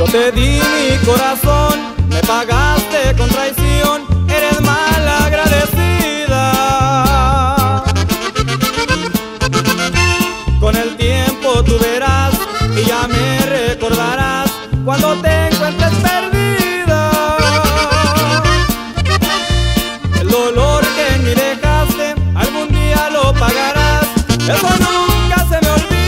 te di mi corazón, me pagaste con traición, eres mal agradecida. Con el tiempo tú verás y ya me recordarás cuando te encuentres perdida. El dolor que en mí dejaste, algún día lo pagarás, eso nunca se me olvida.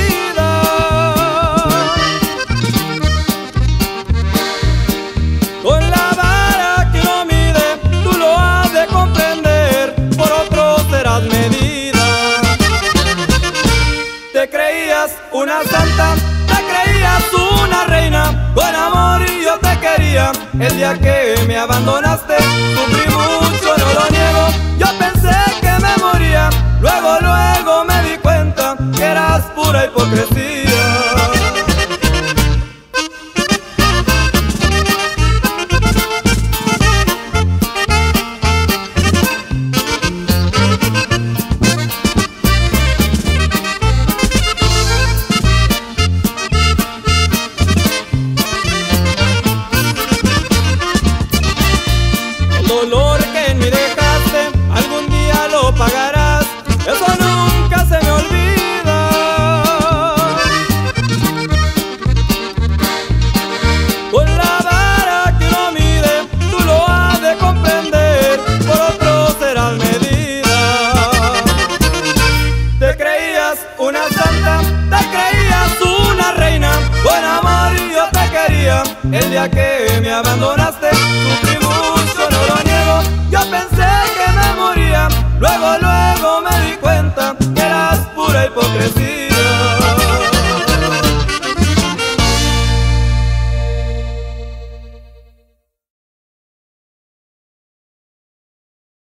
Con la vara que no mide, tú lo has de comprender, por otro serás medida. Te creías una santa, te creías una reina, con amor yo te quería. El día que me abandonaste, sufrí mucho, no lo niego. Yo pensé que me moría, luego me di cuenta que eras pura hipocresía. El dolor que en mí dejaste, algún día lo pagarás, eso nunca se me olvida. Con la vara que no mide, tú lo has de comprender, por otro serás medida. Te creías una santa, te creías una reina, con amor yo te quería. El día que me abandonaste, sufrí mucho, no lo niego. Yo pensé que me moría, luego me di cuenta que era